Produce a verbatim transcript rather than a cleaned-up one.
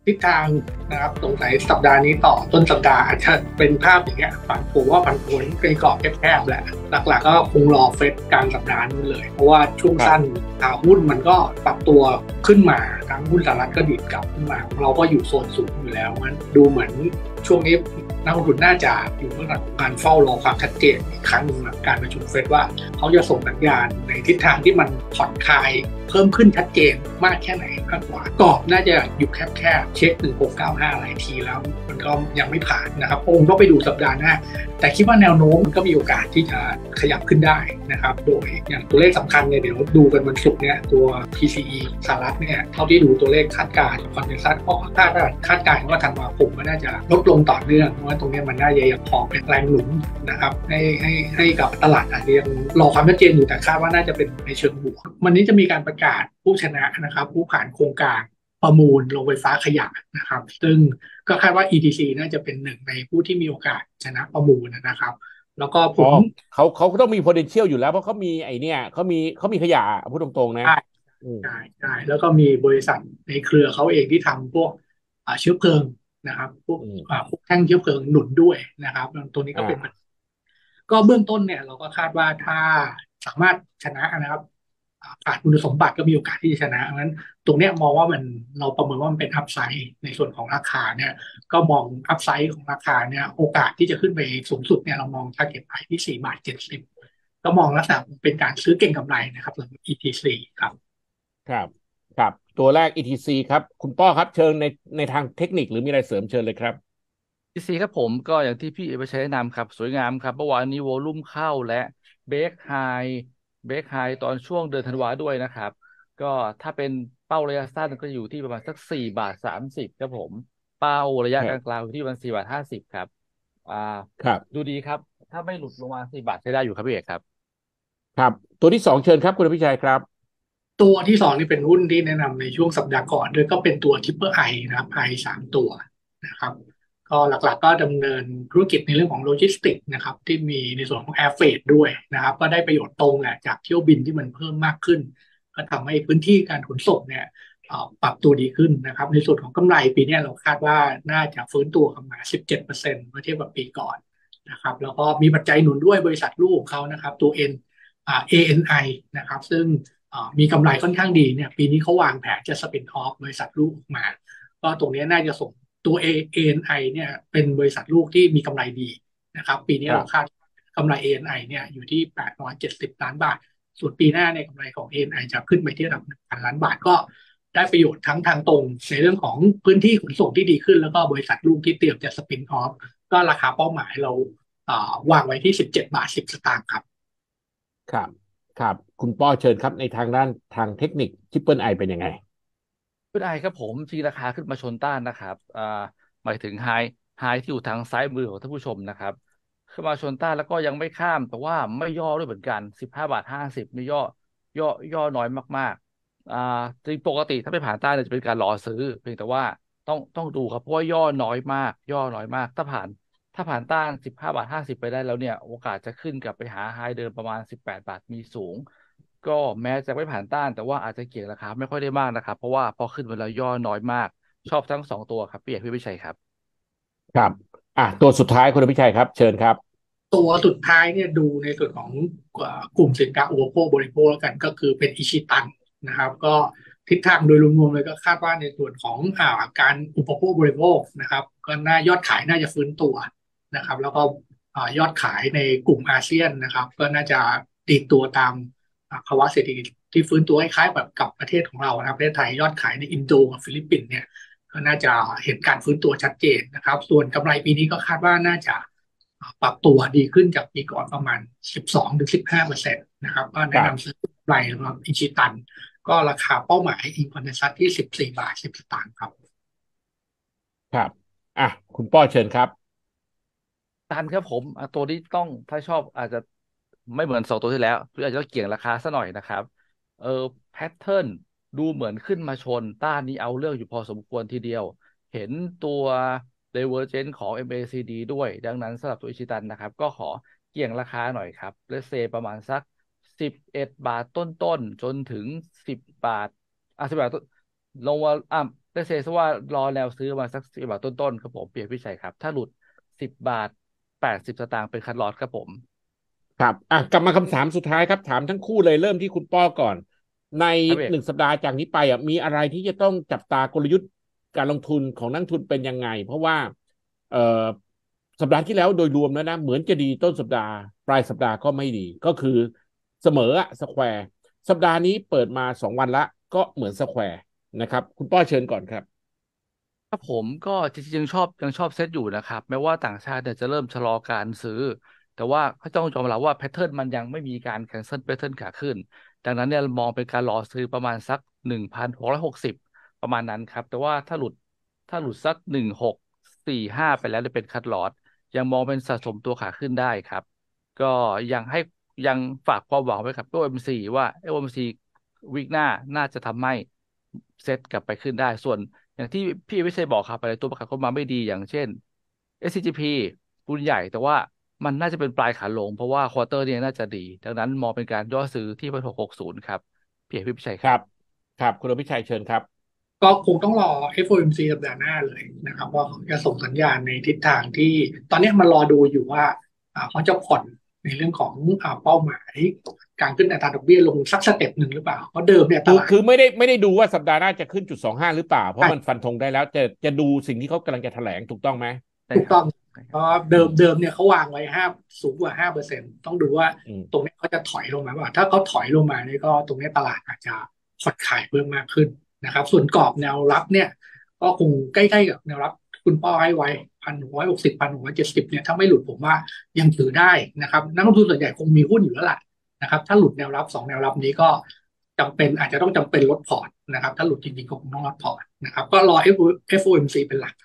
ทิศทางนะครับสงสัยสัปดาห์นี้ต่อต้นสัปดาห์อาจจะเป็นภาพอย่างเงี้ยฝันผมว่าผันผวนเป็นกรอบแคบๆแหละหลักๆก็คงรอเฟดกลางสัปดาห์นู้นเลยเพราะว่าช่วงสั้นหุ้นมันก็ปรับตัวขึ้นมาทั้งหุ้นสหรัฐก็ดีดกลับขึ้นมาเราก็อยู่โซนสูงอยู่แล้วมันดูเหมือนช่วงนี้นักลงทุนน่าจะอยู่เรื่องของการเฝ้ารอความชัดเจนอีกครั้งหนึ่งหลังการประชุมเฟดว่าเขาจะส่งสัญญาณในทิศทางที่มันผ่อนคลายเพิ่มขึ้นชัดเจนมากแค่ไหนมากกว่ากรอบน่าจะอยู่แคบๆเช็คหนึ่งหกเก้าห้าหลายทีแล้วมันก็ยังไม่ผ่านนะครับคงต้องไปดูสัปดาห์หน้าแต่คิดว่าแนวโน้มมันก็มีโอกาสที่จะขยับขึ้นได้นะครับโดยอย่างตัวเลขสำคัญเนี่ยเดี๋ยวดูกันวันศุกร์เนี่ยตัว พี ซี อี สหรัฐเนี่ยเท่าที่ดูตัวเลขคาดการณ์คอนเซนแซสก็คาดคาดการณ์ว่าธันวาคมก็น่าจะลดลงต่อเนื่องเพราะว่าตรงนี้มันน่าจะยังพอเป็นแรงหนุนนะครับให้ให้ให้กับตลาดอาจจะยังรอความชัดเจนอยู่แต่คาดว่าน่าจะเป็นในเชิงบวกวันนี้จะมีการประกาศผู้ชนะนะครับผู้ผ่านโครงการประมูลโรงไฟฟ้าขยะนะครับซึ่งก็คาดว่า อี ที ซี น่าจะเป็นหนึ่งในผู้ที่มีโอกาสชนะประมูลนะครับแล้วก็ผอ๋อมเขาเขาต้องมี potential อยู่แล้วเพราะเขามีไอเนี่ยเขามีเขามีขยะพูดตรงๆนะใช่อืมใช่ใช่แล้วก็มีบริษัทในเครือเขาเองที่ทำพวกอ่าเชื้อเพลิงนะครับพวกอืมอ่าพวกแท่งเชื้อเพลิงหนุนด้วยนะครับตัวนี้ก็เป็นอ่าก็เบื้องต้นเนี่ยเราก็คาดว่าถ้าสามารถชนะนะครับอ่าขาดคุณสมบัติก็มีโอกาสที่จะชนะเพราะฉะนั้นตรงเนี้ยมองว่ามันเราประเมินว่ามันเป็นอัพไซด์ในส่วนของราคาเนี่ยก็มองอัพไซด์ของราคาเนี่ยโอกาสที่จะขึ้นไปสูงสุดเนี่ยเรามอง target price ที่สี่บาทเจ็ดสิบก็มองลักษณะเป็นการซื้อเก็งกำไรนะครับสำหรับ อี ที ซี ครับครับครับตัวแรก อี ที ซี ครับคุณป้อครับเชิญในในทางเทคนิคหรือมีอะไรเสริมเชิญเลยครับพีซีครับผมก็อย่างที่พี่เอไปใช้แนะนำครับสวยงามครับเมื่อวานนี้วอลลุ่มเข้าและเบรกไฮเบรกไฮตอนช่วงเดือนธันวาด้วยนะครับก็ถ้าเป็นเป้าระยะสั้นก็อยู่ที่ประมาณสักสี่บาทสามสิบครับผมเป้าระยะครับกลางๆอยู่ที่ประมาณสี่บาทห้าสิบครับอ่าครับดูดีครับถ้าไม่หลุดลงมาสี่บาทใช้ได้อยู่ครับพี่เอกครับครับตัวที่สองเชิญครับคุณอภิชัยครับตัวที่สองนี่เป็นหุ้นที่แนะนำในช่วงสัปดาห์ก่อนด้วยก็เป็นตัว Triple I นะครับ I สามตัวนะครับก็หลักๆก็ดำเนินธุรกิจในเรื่องของโลจิสติกนะครับที่มีในส่วนของ Air Freight ด้วยนะครับก็ได้ประโยชน์ตรงแหละจากเที่ยวบินที่มันเพิ่มมากขึ้นก็ทำให้พื้นที่การขนส่งเนี่ยเอ่อปรับตัวดีขึ้นนะครับในส่วนของกำไรปีนี้เราคาดว่าน่าจะฟื้นตัวกลับมาสิบเจ็ดเปอร์เซ็นต์เมื่อเทียบกับปีก่อนนะครับแล้วก็มีปัจจัยหนุนด้วยบริษัทลูกของเขานะครับตัว N อ่า เอ เอ็น ไอ นะครับซึ่ง มีกำไรค่อนข้างดีเนี่ยปีนี้เขาวางแผนจะสปินออฟบริษัทลูกออกมาก็ตรงนี้น่าจะส่งตัว เอ เอ็น ไอ เนี่ยเป็นบริษัทลูกที่มีกำไรดีนะครับปีนี้เราคาครับดกำไร เอ เอ็น ไอ เนี่ยอยู่ที่แปดร้อยเจ็ดสิบล้านบาทส่วนปีหน้าเนี่ยกำไรของ เอ เอ็น ไอ จะขึ้นไปที่ระดับหนึ่งพันล้านบาทก็ได้ประโยชน์ทั้งทางตรงในเรื่องของพื้นที่ขนส่งที่ดีขึ้นแล้วก็บริษัทลูกที่เตรียมจะสปินออฟก็ราคาเป้าหมายเราวางไว้ที่สิบเจ็ดบาทสิบสตางค์ครับครับครับคุณป้อเชิญครับในทางด้านทางเทคนิคทริปเปิลไอเป็นยังไงขึ้นไอครับผมที่ราคาขึ้นมาชนต้านนะครับอ่าหมายถึงไฮไฮที่อยู่ทางซ้ายมือของท่านผู้ชมนะครับขึ้นมาชนต้านแล้วก็ยังไม่ข้ามแต่ว่าไม่ย่อด้วยเหมือนกันสิบห้าบาทห้าสิบไม่ย่อย่อย่อน้อยมากๆอ่าจริงปกติถ้าไม่ผ่านต้านเนี่ยจะเป็นการรอซื้อเพียงแต่ว่าต้องต้องดูครับเพราะว่าย่อน้อยมากย่อน้อยมากถ้าผ่านถ้าผ่านต้านสิบห้าบาทห้าสิบไปได้แล้วเนี่ยโอกาสจะขึ้นกลับไปหาไฮเดิมประมาณสิบแปดบาทมีสูง ก็แม้จะไม่ผ่านต้านแต่ว่าอาจจะเกี่ยงราคาไม่ค่อยได้มากนะครับเพราะว่าพอขึ้นมาแล้วย่อน้อยมากชอบทั้งสองตัวครับพี่เอกพี่วิชัยครับครับอ่ะตัวสุดท้ายคุณอภิชัยครับเชิญครับตัวสุดท้ายเนี่ยดูในส่วนของกลุ่มสินค้าอุปโภคบริโภคแล้วกันก็คือเป็นอิชิตันนะครับก็ทิศทางโดยรวมๆเลยก็คาดว่าในส่วนของอ่าการอุปโภคบริโภคนะครับก็น่ายอดขายน่าจะฟื้นตัวนะครับแล้วก็อ่ายอดขายในกลุ่มอาเซียนนะครับก็น่าจะตีตัวตามอ่าภาวะเศรษฐกิจที่ฟื้นตัวคล้ายๆแบบกับประเทศของเรานะครับประเทศไทยยอดขายในอินโดกับฟิลิปปินส์เนี่ยก็น่าจะเห็นการฟื้นตัวชัดเจนนะครับส่วนกำไรปีนี้ก็คาดว่าน่าจะ ปรับตัวดีขึ้นจากปีก่อนประมาณสิบสองถึงสิบห้าเปอร์เซ็นต์นะครับก็คแนะรับนำซื้อไรสำหรับอิชิตันก็ราคาเป้าหมายอินคอนเนซัสที่สิบสี่บาทสิบสตางค์ครับครับอ่ะคุณป้อเชิญครับตันครับผมอ่ะตัวนี้ต้องถ้าชอบอาจจะไม่เหมือนสองตัวที่แล้วหรืออาจจะต้องเกี่ยงราคาซะหน่อยนะครับเออแพทเทิร์นดูเหมือนขึ้นมาชนต้านนี้เอาเรื่องอยู่พอสมควรทีเดียวเห็นตัว Divergence ของ เอ็ม เอ ซี ดี ด้วยดังนั้นสำหรับตัวอิชิตันนะครับก็ขอเกี่ยงราคาหน่อยครับเลสเซประมาณสักสิบเอ็ดบาทต้นๆจนถึงสิบบาทอ่ะสิบบาทต้นลงมาอ่ะได้เซซะว่ารอแนวซื้อมาสักสิบบาทต้นๆครับผมเปลี่ยนพี่ชัยครับถ้าหลุดสิบบาทแปดสิบสตางค์เป็นคัทลอสครับผมครับอ่ะกลับมาคำถามสุดท้ายครับถามทั้งคู่เลยเริ่มที่คุณป้อก่อนในครับเอกหนึ่งสัปดาห์จากนี้ไปอ่ะมีอะไรที่จะต้องจับตากลยุทธ์การลงทุนของนักลงทุนเป็นยังไงเพราะว่าเอ่อสัปดาห์ที่แล้วโดยรวมแล้วนะเหมือนจะดีต้นสัปดาห์ปลายสัปดาห์ก็ไม่ดีก็คือเสมออะสแควร์สัปดาห์นี้เปิดมาสองวันละก็เหมือนสแควร์นะครับคุณป้อเชิญก่อนครับครับผมก็จริงๆยังชอบยังชอบเซตอยู่นะครับแม้ว่าต่างชาติเนี่ยจะเริ่มชะลอการซื้อแต่ว่าเขาต้องยอมรับว่าแพทเทิร์นมันยังไม่มีการแคนเซิลแพทเทิร์นขาขึ้นดังนั้นเนี่ยมองเป็นการรอซื้อประมาณสักหนึ่งพันหกร้อยหกสิบประมาณนั้นครับแต่ว่าถ้าหลุดถ้าหลุดสักหนึ่งหกสี่ห้าไปแล้วจะเป็นคัทลอสยังมองเป็นสะสมตัวขาขึ้นได้ครับก็ยังให้ยังฝากความหวังไว้กับตัว เอ็ม ซี ว่า เอ็ม ซี วีคหน้าน่าจะทำให้เซตกลับไปขึ้นได้ส่วน อย่างที่พี่วิชัยบอกครับอะไรตัวประกันเข้ามาไม่ดีอย่างเช่น เอส ซี จี พี หุ้นใหญ่แต่ว่ามันน่าจะเป็นปลายขาลงเพราะว่าควอเตอร์เนี่ยน่าจะดีดังนั้นมองเป็นการย่อซื้อที่พันหกหกศูนย์ครับพี่เอกพี่วิชัยครับครับครับคุณอภิชัยเชิญครับก็คงต้องรอ เอฟ โอ เอ็ม ซี สัปดาห์หน้าเลยนะครับว่าเขาจะส่งสัญญาณในทิศทางที่ตอนนี้มันรอดูอยู่ว่าอ่าเขาจะผ่อนในเรื่องของอ่าเป้าหมายการขึ้นอัตราดอกเบี้ยลงสักสเต็ปหนึ่งหรือเปล่าเพราะเดิมเนี่ยตคือลาดคือไม่ได้ไม่ได้ดูว่าสัปดาห์หน้าจะขึ้นจุดสองห้าหรือเปล่าเพราะมันใช่ฟันธงได้แล้วจะจะดูสิ่งที่เขากำลังจะแถลงถูกต้องไหมใช่ครับถูกต้องใช่ครับเพราะเดิมเดิมเนี่ยเขาวางไว้ห้าสูงกว่าห้าเปอร์เซ็นต์ต้องดูว่าอืมตรงนี้เขาจะถอยลงมาว่าถ้าเขาถอยลงมาเนี่ยก็ตรงนี้ตลาดอาจจะผ่อนคลายเพิ่มมากขึ้นนะครับส่วนกรอบแนวรับเนี่ยก็คงใกล้ๆกับแนวรับคุณพ่อให้ไว้พันหกร้อยหกสิบพันหกร้อยเจ็ดสิบเนี่ยถ้าไม่หลุดผมว่ายังถือได้นะครับนักลงทุนส่วนใหญ่คงมีหุ้นอยู่แล้วล่ะนะครับถ้าหลุดแนวรับสองแนวรับนี้ก็จำเป็นอาจจะต้องจำเป็นลดพอร์ตนะครับถ้าหลุดจริงๆก็คงต้องลดพอร์ตนะครับก็รอ เอฟ โอ เอ็ม ซี เป็นหลัก